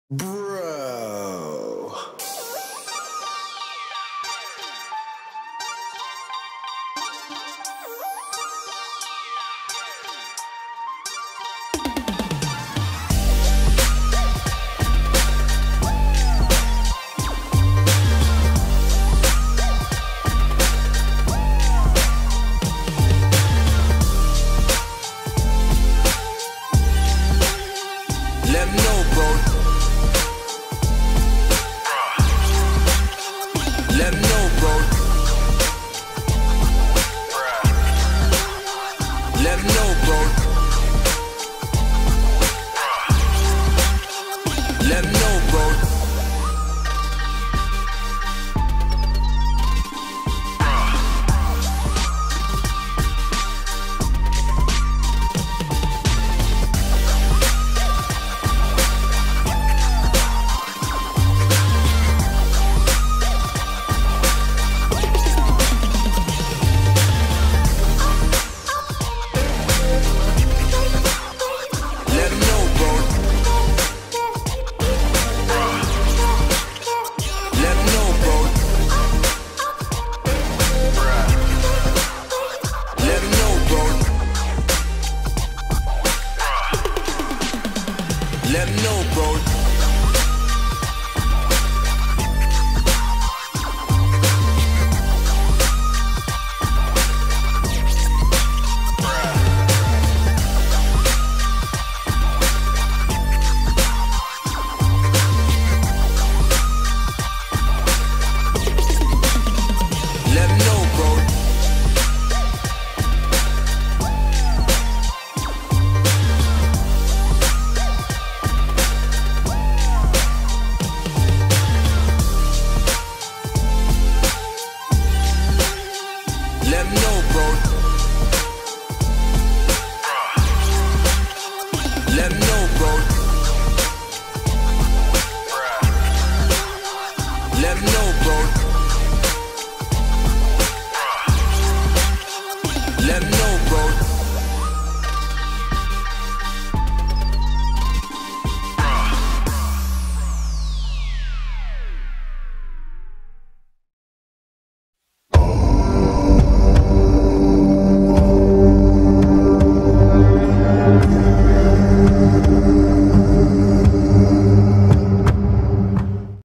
Bro. Let me know, bro. Let me know, bro. Let me know, bro. Let me know, bro. Let me know, bro. Let me know, bro. Let me know, bro. Let me know, bro. Let me know, bro. Let me